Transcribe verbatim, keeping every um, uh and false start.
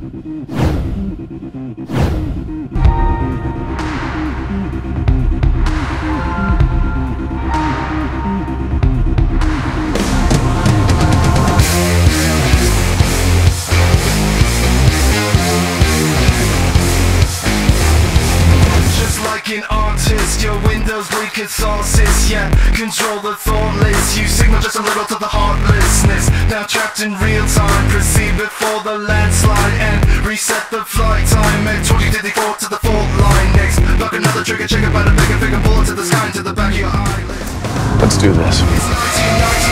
An artist, your windows bleak as sauces, yeah. Control the thoughtless, you signal just a little to the heartlessness. Now trapped in real time, proceed before the landslide and reset the flight time. At twenty fifty-four to the fault line next. Lock another trigger, check about a bigger figure, bullet to the sky into the back of your eyelids. Let's do this. It's nineteen ninety.